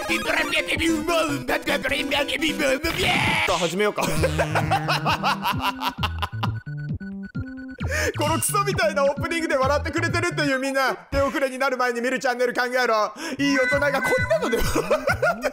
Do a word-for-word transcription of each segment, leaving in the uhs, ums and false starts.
始めようかこのクソみたいなオープニングで笑ってくれてるっていうみんな、手遅れになる前に見るチャンネル考えろ。いい大人がこんなので笑って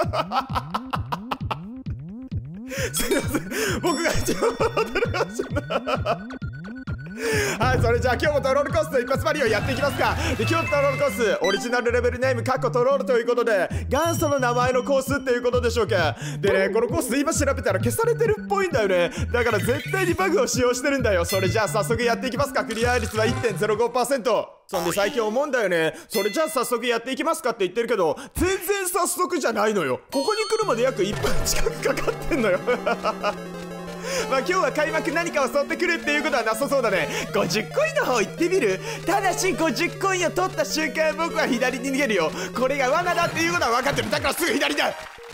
るすいません、僕が一番笑ってるかもしれないはい、それじゃあ今日もトロールコースと一発マリオやっていきますか。で、今日のトロールコース、オリジナルレベルネームカッコトロールということで、元祖の名前のコースっていうことでしょうか。でね、このコース今調べたら消されてるっぽいんだよね。だから絶対にバグを使用してるんだよ。それじゃあ早速やっていきますか。クリア率は いってんゼロごパーセント。そんで最近思うんだよね。それじゃあ早速やっていきますかって言ってるけど、全然早速じゃないのよ。ここに来るまで約いっぷん近くかかってんのよまあ今日は開幕何か襲ってくるっていうことはなさそうだね。ごじゅっコインの方行ってみる。ただしごじゅっコインを取った瞬間僕は左に逃げるよ。これが罠だっていうことは分かってる。だからすぐ左だ。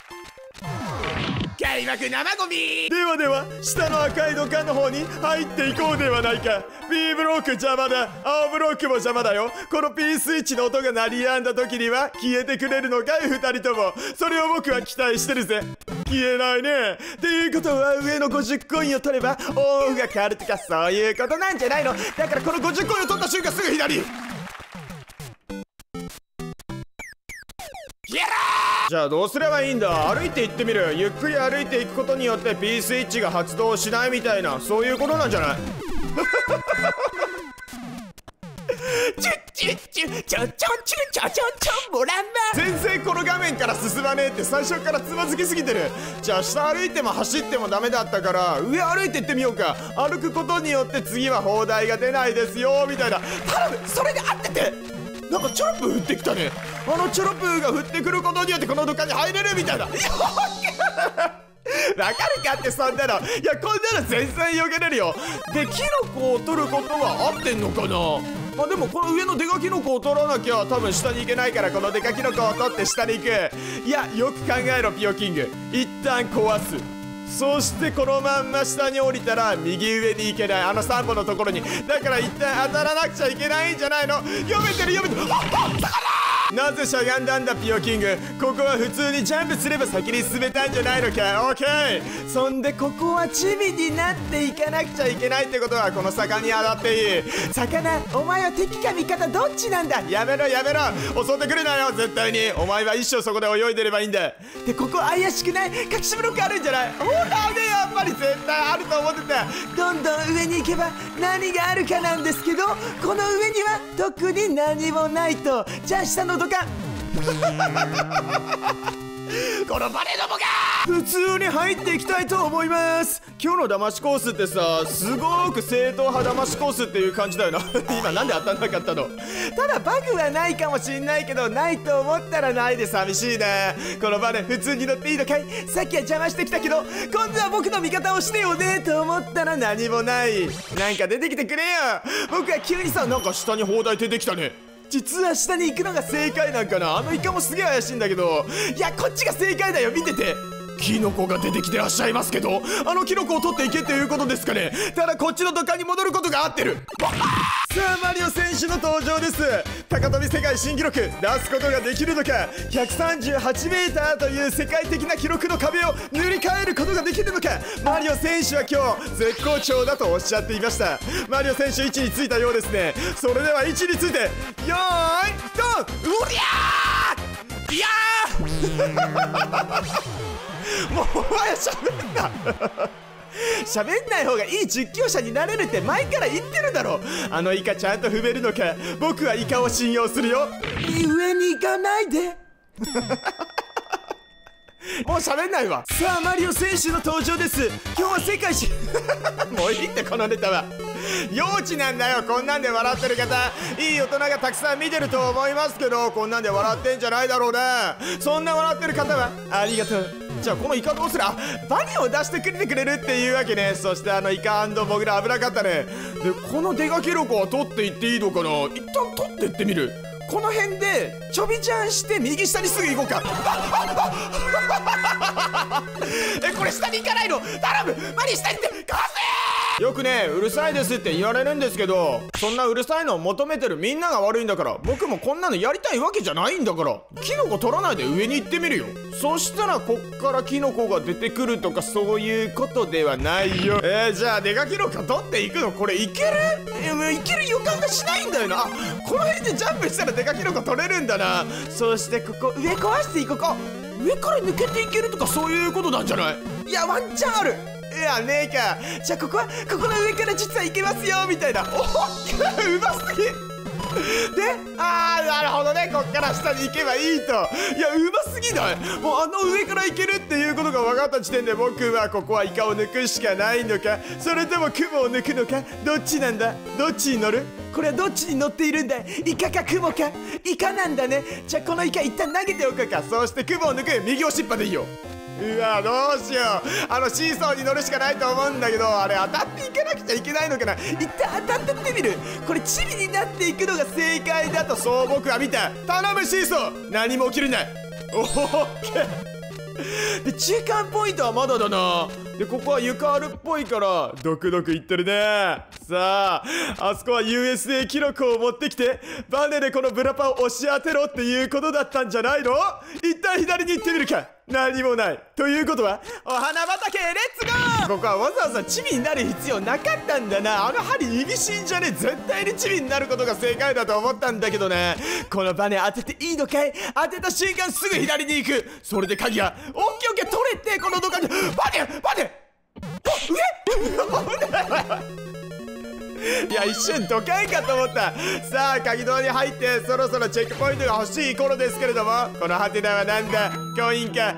開幕生ゴミではでは下の赤い土管の方に入っていこうではないか。 B ブロック邪魔だ。青ブロックも邪魔だよ。この P スイッチの音が鳴り止んだ時には消えてくれるのかいふたりとも。それを僕は期待してるぜ。消えないね。っていうことは上のごじゅっコインを取ればオフが変わるとかそういうことなんじゃないの。だからこのごじゅっコインを取った瞬間すぐ左。じゃあどうすればいいんだ。歩いて行ってみる。ゆっくり歩いていくことによって P スイッチが発動しないみたいな、そういうことなんじゃないチュッチュッチュッちょちょんチュンちょちょんちょんもらんま。全然この画面から進まねえって最初からつまずきすぎてる。じゃあ下歩いても走ってもダメだったから上歩いて行ってみようか。歩くことによって次は砲台が出ないですよみたいな。頼む、それで合ってて。なんかチョロップ降ってきたね。あのチョロップが降ってくることによってこの土管に入れるみたいな。わかるかってそんなの。いやこんなの全然避けれるよ。でキノコを取ることは合ってんのかな。まあでもこの上のデカキノコを取らなきゃ多分下に行けないから、このデカキノコを取って下に行く。いやよく考えろピオキング。一旦壊す。そしてこのまんま下に降りたら右上に行けない。あのさんぼのところに。だから一旦当たらなくちゃいけないんじゃないの。読めてる読めてる。あっ魚。なぜしゃがんだんだピオキング。ここは普通にジャンプすれば先に進めたんじゃないのか。オッケー。そんでここはチビになっていかなくちゃいけないってことはこの魚に当たっていい。魚、お前は敵か味方どっちなんだ。やめろやめろ、襲ってくるなよ絶対に。お前は一生そこで泳いでればいいんだ。でここ怪しくない？隠しブロックあるんじゃない？ほらね、やっぱり絶対あると思ってた。どんどん上に行けば何があるかなんですけど、この上には特に何もないと。じゃあ下の土管このバネどもが普通に入っていきたいと思います。今日の騙しコースってさ、すごく正統派騙しコースっていう感じだよな今なんで当たんなかったの。ただバグはないかもしんないけど、ないと思ったらないで寂しいね。このバネ普通に乗っていいのかい。さっきは邪魔してきたけど今度は僕の味方をしてよねと思ったら何もない。なんか出てきてくれよ。僕は急にさ、なんか下に砲台出てきたね。実は下に行くのが正解なんかな。あのイカもすげえ怪しいんだけど、いやこっちが正解だよ。見てて、キノコが出てきてらっしゃいますけど、あのキノコを取っていけっていうことですかね。ただこっちの土管に戻ることが合ってる。さあマリオ選手の登場です。高跳び世界新記録出すことができるのか。ひゃくさんじゅうはちメーターという世界的な記録の壁を塗り替えることができるのか。マリオ選手は今日絶好調だとおっしゃっていました。マリオ選手位置についたようですね。それでは位置についてよーいドン。うりゃーいやーもうお前喋んな喋んない方がいい実況者になれるって前から言ってるだろ。あのイカちゃんと踏めるのか。僕はイカを信用するよ。上に行かないでもう喋んないわ。さあマリオ選手の登場です。今日は世界一もういいってこのネタは。幼稚なんだよこんなんで笑ってる方。いい大人がたくさん見てると思いますけど、こんなんで笑ってんじゃないだろうね。そんな笑ってる方はありがとう。じゃあこのイカどうする。あ、バニを出してくれてくれるっていうわけね。そしてあのイカ&モグラ危なかったね。でこのデカキノコは取っていっていいのかな。一旦取ってってみる。この辺でちょびちゃんして右下にすぐ行こうかえこれ下に行かないの。頼むマリ下に行ってかわせーよくね、うるさいですって言われるんですけど、そんなうるさいのを求めてるみんなが悪いんだから、僕もこんなのやりたいわけじゃないんだから、キノコ取らないで上に行ってみるよ。そしたらこっからキノコが出てくるとかそういうことではないよ。えー、じゃあネガキノコ取っていくの？これいける？えー、いける予感がしないんだよな。あ、この辺でジャンプしたらネガキノコ取れるんだな。そしてここ上壊していこうか。上から抜けていけるとかそういうことなんじゃない？いや、ワンチャンある。いやねえか。じゃあここはここの上から実はいけますよみたいな。おっうますぎ。で、あーなるほどね、こっから下に行けばいいと。いや、うますぎない？もうあの上から行けるっていうことが分かった時点で、僕はここはイカを抜くしかないのか、それともクモを抜くのか、どっちなんだ？どっちに乗る？これはどっちに乗っているんだい？イカかクモか？イカなんだね。じゃあこのイカ一旦投げておくか。そうしてクモを抜く。右押しっぱでいいよ。うわ、どうしよう。あのシーソーに乗るしかないと思うんだけど、あれ当たっていかなくちゃいけないのかな。一旦当たってってみる。これチリになっていくのが正解だと、そう僕は見た。頼むシーソー、何も起きるんだい。オッケー。で、中間ポイントはまだだな。で、ここは床あるっぽいからドクドクいってるね。さあ、あそこは ユーエスエー キノコを持ってきてバネでこのブラパを押し当てろっていうことだったんじゃないの？一旦左に行ってみるか。何もないということは、お花畑レッツゴー。ここはわざわざチビになる必要なかったんだな。あの針意味深じゃね。絶対にチビになることが正解だと思ったんだけどね。このバネ当てていいのかい？当てた瞬間すぐ左に行く。それで鍵がオッケーオッケー取れて、このどかにバネバネ上いや、一瞬ドカンかと思った。さあ、鍵ドアに入ってそろそろチェックポイントが欲しい頃ですけれども、このハテナはなんだ？コインか。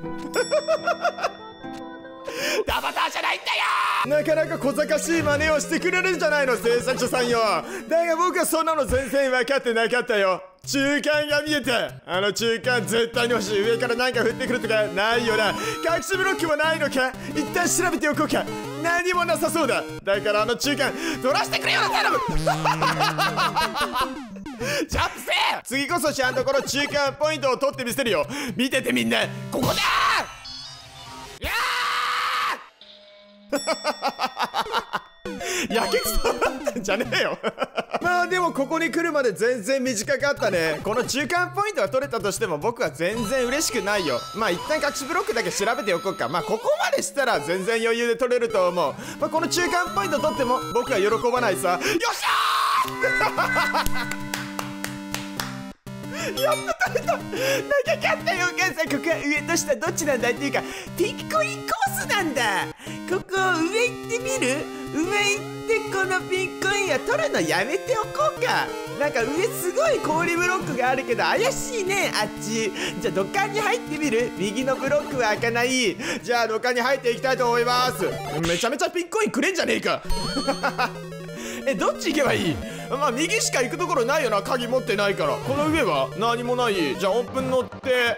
ダバターじゃないんだよ。なかなか小賢しい真似をしてくれるんじゃないの、制作者さんよ。だが僕はそんなの全然分かってなかったよ。中間が見えた。あの中間絶対に欲しい。上から何か降ってくるとかないよな。隠しブロックもないのか。一旦調べておこうか。何もなさそうだ。だからあの中間取らせてくれよな、頼む。ジャンプせえ。次こそちゃんとこの中間ポイントを取ってみせるよ。見ててみんな。ここだー。やけくそだったんじゃねえよ。まあでもここに来るまで全然短かったね。この中間ポイントが取れたとしても僕は全然嬉しくないよ。まあ一旦隠しブロックだけ調べておこうか。まあここまでしたら全然余裕で取れると思う。まあこの中間ポイント取っても僕は喜ばないさ。よっしゃーやっと取れた。長かったよお母さん。ここは上と下どっちなんだっていうか、ピッコインコースなんだ。ここ上行ってみる？上行ってこのピッコインは取るのやめておこうか。なんか上すごい氷ブロックがあるけど怪しいね、あっち。じゃあ土管に入ってみる？右のブロックは開かない。じゃあ土管に入っていきたいと思います。めちゃめちゃピッコインくれんじゃねえか。え、どっち行けばいい？まあ右しか行くところないよな、鍵持ってないから。この上は何もない。じゃあオープン乗って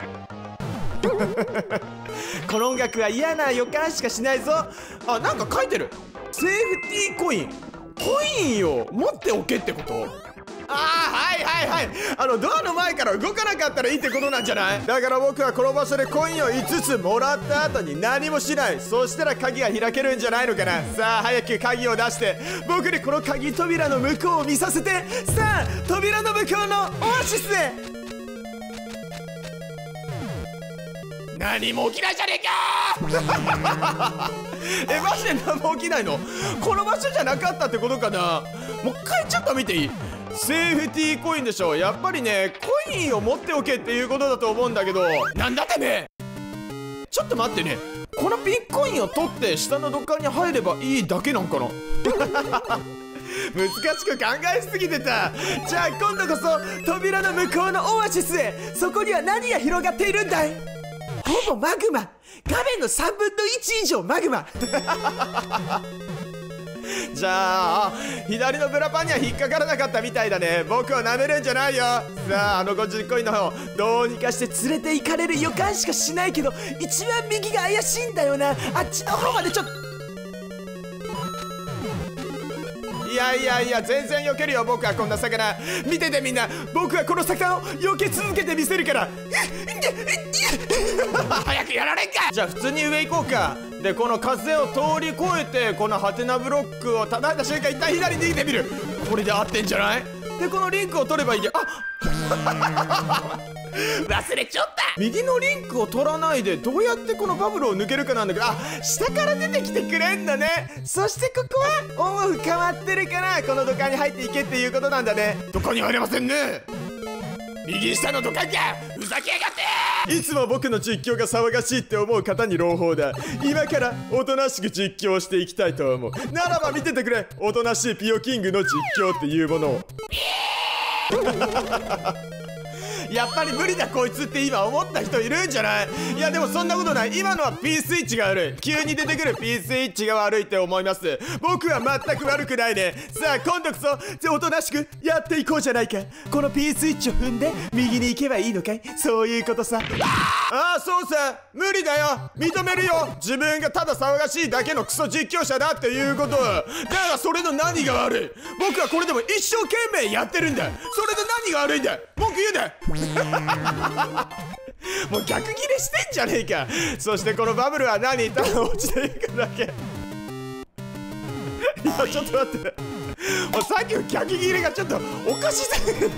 この音楽は嫌な予感しかしないぞ。あ、なんか書いてる。セーフティーコイン。コインを持っておけってこと？ああ、はいはいはい。あのドアの前から動かなかったらいいってことなんじゃない？だから僕はこの場所でコインをいつつもらった後に何もしない。そうしたら鍵が開けるんじゃないのかな。さあ早く鍵を出して僕にこの鍵扉の向こうを見させて。さあ扉の向こうのオアシスへ。何も起きないじゃねえかえ、マジで何も起きないの？この場所じゃなかったってことかな。もう一回ちょっと見ていい？セーフティーコインでしょ。やっぱりね、コインを持っておけっていうことだと思うんだけど。なんだてめえ。ちょっと待ってね、このピンコインを取って下の土管に入ればいいだけなんかな難しく考えすぎてた。じゃあ今度こそ扉の向こうのオアシスへ。そこには何が広がっているんだい？ほぼマグマ。画面のさんぶんのいち以上マグマじゃあ左のブラパンには引っかからなかったみたいだね。僕を舐めるんじゃないよ。さああのごじゅうコインの方どうにかして連れて行かれる予感しかしないけど、一番右が怪しいんだよな。あっちの方までちょっと。いやいやいや、全然避けるよ僕はこんな魚。見ててみんな、僕はこの魚を避け続けてみせるから。えっ早くやられんか。じゃあ普通に上行こうか。でこの風を通り越えてこのハテナブロックを叩いた瞬間一旦左に逃げてみる。これで合ってんじゃない？でこのリンクを取ればいいけど、あ忘れちゃった。右のリンクを取らないでどうやってこのバブルを抜けるかなんだけど、あ、下から出てきてくれんだね。そしてここはオンオフ変わってるからこの土管に入っていけっていうことなんだね。土管に入れませんね。右下の土管か、ふざけやがって。いつも僕の実況が騒がしいって思う方に朗報だ。今からおとなしく実況していきたいと思う。ならば見ててくれ、おとなしいピオキングの実況っていうものを。やっぱり無理だこいつって今思った人いるんじゃない？いやでもそんなことない。今のは P スイッチが悪い。急に出てくる P スイッチが悪いって思います。僕は全く悪くないね。さあ今度こそおとなしくやっていこうじゃないか。この P スイッチを踏んで右に行けばいいのかい？そういうことさ。ああそうさ、無理だよ。認めるよ。自分がただ騒がしいだけのクソ実況者だっていうこと。だからそれの何が悪い？僕はこれでも一生懸命やってるんだ。それで何が悪いんだ？文句言うな。もう逆ギレしてんじゃねえか。そしてこのバブルは何？ただ落ちていくだけ。いやちょっと待って、もうさっきの逆ギレがちょっとおかしすぎる。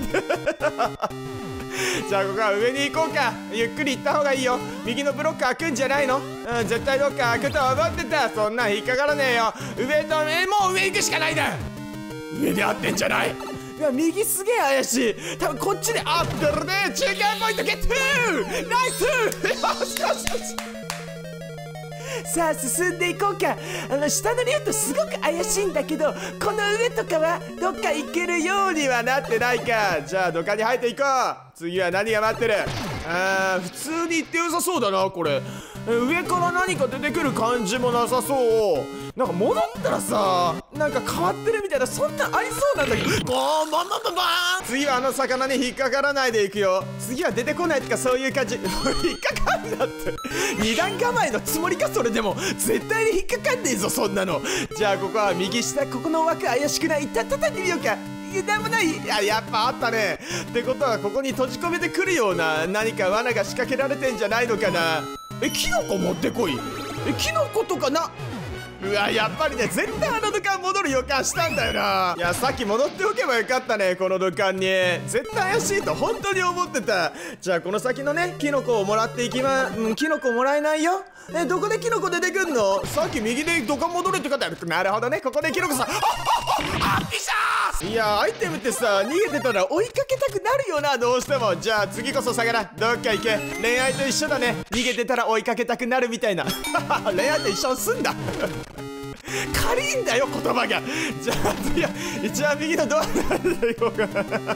じゃあここは上に行こうか。ゆっくり行った方がいいよ。右のブロック開くんじゃないの？うん、絶対どっか開くと思ってた。そんなん引っかからねえよ。上と上、もう上行くしかないんだ。上で合ってんじゃない？いや右すげえ怪しい。多分こっちで合ってるね。中間ポイントゲット。ナイス。よしよしよし。さあ進んでいこうか。あの下のリュートすごく怪しいんだけど、この上とかはどっか行けるようにはなってないか。じゃあどっかに入っていこう。次は何が待ってる？あー普通に行って良さそうだなこれ。上から何か出てくる感じもなさそう。なんか戻ったらさ、なんか変わってるみたいな、そんなんありそうなんだけど。ボーンボンボンボンボーン。次はあの魚に引っかからないでいくよ。次は出てこないとかそういう感じ。引っかかんなって。二段構えのつもりかそれでも。絶対に引っかかんねえぞそんなの。じゃあここは右下、ここの枠怪しくない？一旦叩いてみようか。なんもない。いややっぱあったね。ってことはここに閉じ込めてくるような何か罠が仕掛けられてんじゃないのかな。え、キノコ持ってこい。え、キノコとかな。うわやっぱりね、絶対あの土管戻る予感したんだよな。いやさっき戻っておけばよかったね、この土管に。絶対怪しいと本当に思ってた。じゃあこの先のねキノコをもらっていきま、うん、キノコもらえないよ。え、どこでキノコ出てくんの？さっき右で土管戻るって方。なるほどね、ここでキノコさ。あっピシャー。いやアイテムってさ、逃げてたら追いかけたくなるよな、どうしても。じゃあ次こそさがらどっか行け。恋愛と一緒だね。逃げてたら追いかけたくなるみたいな。恋愛と一緒にすんだ。軽いんだよ言葉が。じゃあ次は一番右のドアで行こうか。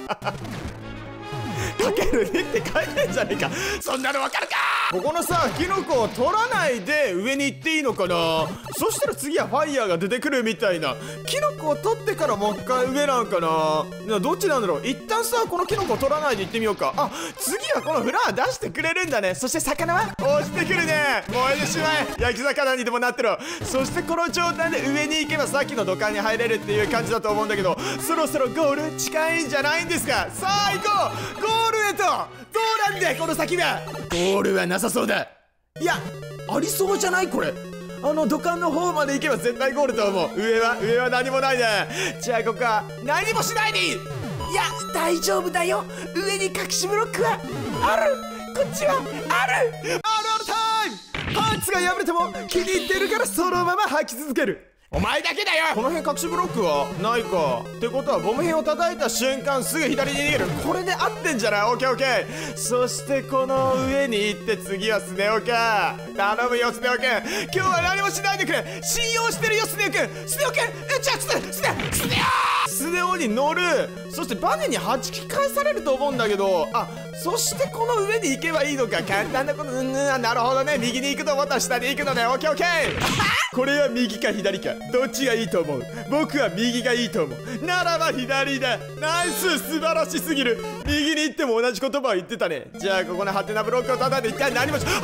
かけるにって書いてんじゃねえか。そんなのわかるか。ここのさキノコを取らないで上に行っていいのかな。そしたら次はファイヤーが出てくるみたいな。キノコを取ってからもう一回上なんかな。どっちなんだろう。一旦さこのキノコを取らないで行ってみようか。あ、次はこのフラワー出してくれるんだね。そして魚は落ちてくるね。燃えてしまえ。焼き魚にでもなってろ。そしてこの状態で上に行けばさっきの土管に入れるっていう感じだと思うんだけど、そろそろゴール近いんじゃないんですか。さあ行こうゴールへと。どうなんだよこの先は。ゴールはなさそうだ。いやありそうじゃない。これあの土管の方まで行けば絶対ゴールと思う。上は上は何もないね。じゃあここは何もしないでいい。いや大丈夫だよ。上に隠しブロックはある。こっちはある。あるあるタイム。パンツが破れても気に入ってるからそのまま履き続ける。お前だけだよ。この辺隠しブロックはないか。ってことはボム片を叩いた瞬間すぐ左に逃げる。これで合ってんじゃない。オッケーオッケー。そしてこの上に行って次はスネ夫か。頼むよスネ夫くん。今日は何もしないでくれ。信用してるよスネ夫くん。スネ夫くん。えじゃあスネスネスネ夫スネ夫に乗る。そしてバネに弾き返されると思うんだけど、あ、そしてこの上に行けばいいのか。簡単なこと。うん、なるほどね。右に行くと思ったら下に行くのね。オッケーオッケー。これは右か左か。どっちがいいと思う？僕は右がいいと思う。ならば左だ。ナイス、素晴らしすぎる。右に行っても同じ言葉を言ってたね。じゃあここのハテナブロックを叩いて一回何もし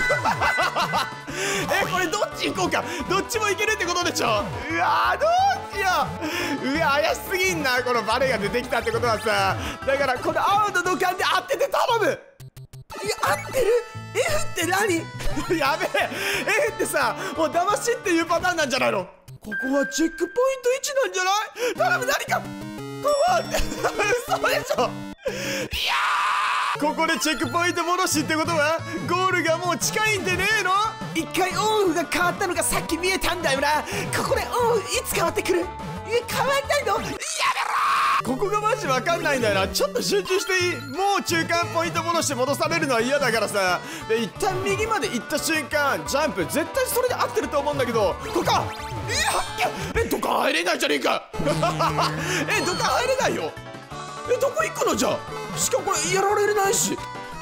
え、これどっち行こうか。どっちも行けるってことでしょ。うわーどっしよう。うわ怪しすぎんなこのバネが出てきたってことはさ。だからこの青の土管で当てて頼む。いや合ってる。 F って何やべえ F ってさもう騙しっていうパターンなんじゃないの。ここはチェックポイントいちなんじゃない。頼む何かこう嘘でしょ。いやーここでチェックポイント戻しってことはゴールがもう近いんでねえの。一回オンオフが変わったのがさっき見えたんだよな。ここでオンオフいつ変わってくる。え変わんないの。やめろ。ここがマジわかんないんだよな。ちょっと集中していい。もう中間ポイント戻して戻されるのは嫌だからさ。で一旦右まで行った瞬間ジャンプ絶対それで合ってると思うんだけど、ここか。いやえどこ入れないじゃねえかえどこ入れないよ。えどこ行くのじゃあ。しかもこれやられないし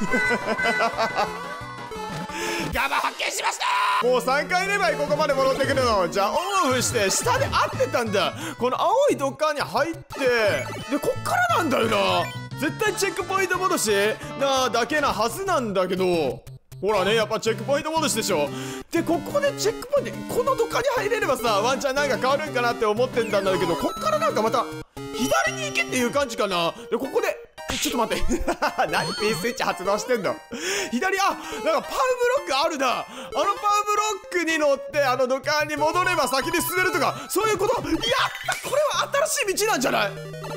ガバ発見しました。もうさんかいめまでここまで戻ってくるの。じゃあオンオフして下で合ってたんだ。この青いドッカーに入ってでこっからなんだよな。絶対チェックポイント戻しなだけなはずなんだけど、ほらねやっぱチェックポイント戻しでしょ。でここでチェックポイントこのドッカーに入れればさワンチャンなんか変わるんかなって思ってんだけど、こっからなんかまた左に行けっていう感じかな。でここでちょっと待って何 P スイッチ発動してんの。左あなんかパウブロックあるな。あのパウブロックに乗ってあの土管に戻れば先に進めるとかそういうこと。やったこれは新しい道なんじゃない。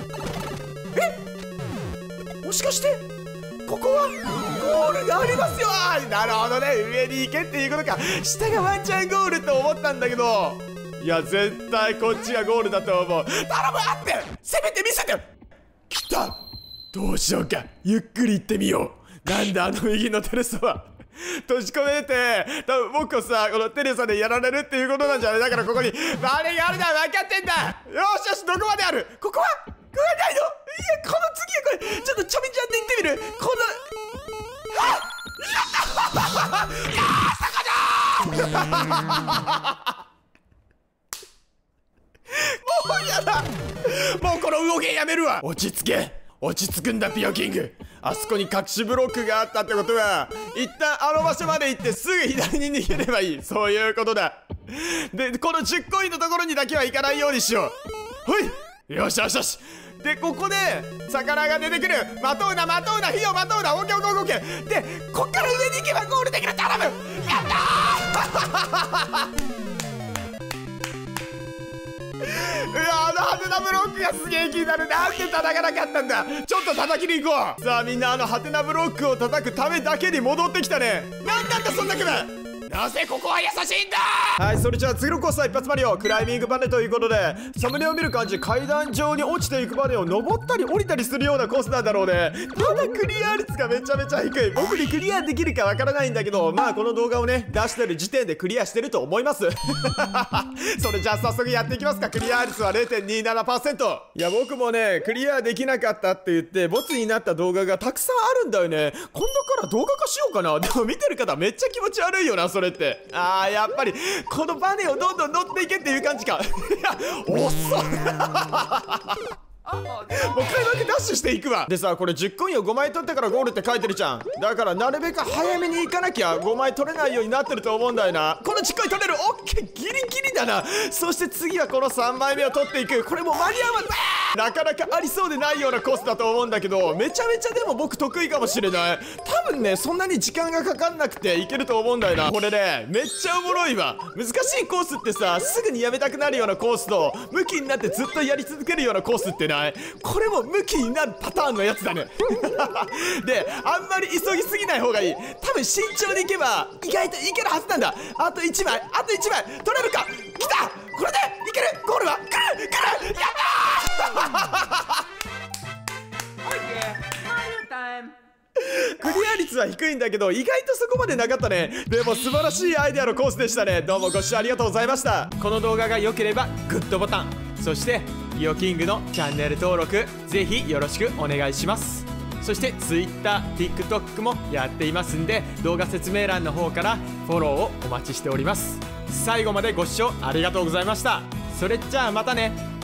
えもしかしてここはゴールがありますよ。なるほどね上に行けっていうことか。下がワンチャンゴールと思ったんだけど、いや絶対こっちがゴールだと思う。頼むあってせめて見せて。来た。どうしようかゆっくり行ってみよう。なんだあの右のテレサは閉じ込めて多分僕をさこのテレサでやられるっていうことなんじゃない。だからここにバネがあるのは分かってんだ。よしよしどこまである。ここはここはないの。いやこの次はこれちょっとちょびちゃんで行ってみる。このあっやったーそこだもうやだ。もうこの動きやめるわ。落ち着け落ち着くんだピオキング。あそこに隠しブロックがあったってことは一旦あの場所まで行ってすぐ左に逃げればいい。そういうことだ。でこのじゅっコインのところにだけは行かないようにしよう。ほいよしよしよし。でここで魚が出てくる。まとうなまとうな火をまとうな。オッケーオッケーオッケー。でこっから上に行けばゴールできる。頼むやったーうわあのハテナブロックがすげえ気になる。なんで叩かなかったんだ。ちょっと叩きに行こう。さあみんなあのハテナブロックを叩くためだけに戻ってきたね。なんなんだそんなくらい。なぜここは優しいんだ。はいそれじゃあ次のコースは一発マリオクライミングバネということで、サムネを見る感じ階段上に落ちていくバネを登ったり降りたりするようなコースなんだろうね。ただクリア率がめちゃめちゃ低い。僕にクリアできるかわからないんだけど、まあこの動画をね出してる時点でクリアしてると思いますそれじゃあ早速やっていきますか。クリア率は れいてんにななパーセント。 いや僕もねクリアできなかったって言ってボツになった動画がたくさんあるんだよね。今度から動画化しようかな。でも見てる方めっちゃ気持ち悪いよなそれって。あーやっぱりこのバネをどんどん乗っていけっていう感じかいや遅っもう一回だけダッシュしていくわ。でさこれじゅっコインをごまい取ってからゴールって書いてるじゃん。だからなるべく早めに行かなきゃごまい取れないようになってると思うんだよな。このじゅっコイン取れる。オッケーギリギリだな。そして次はこのさんまいめを取っていく。これも間に合わない。なかなかありそうでないようなコースだと思うんだけど、めちゃめちゃでも僕得意かもしれない。多分ねそんなに時間がかかんなくていけると思うんだよな。これねめっちゃおもろいわ。難しいコースってさすぐにやめたくなるようなコースとムキになってずっとやり続けるようなコースってない。これもムキになるパターンのやつだねであんまり急ぎすぎない方がいい。多分慎重にいけば意外といけるはずなんだ。あといちまいあといちまい取れるか。きたこれでいける。ゴールは来る来るやったークリア率は低いんだけど意外とそこまでなかったね。でも素晴らしいアイデアのコースでしたね。どうもご視聴ありがとうございました。この動画が良ければグッドボタン、そしてピオキングのチャンネル登録ぜひよろしくお願いします。そして Twitter、TikTok もやっていますんで動画説明欄の方からフォローをお待ちしております。最後までご視聴ありがとうございました。それじゃあまたね。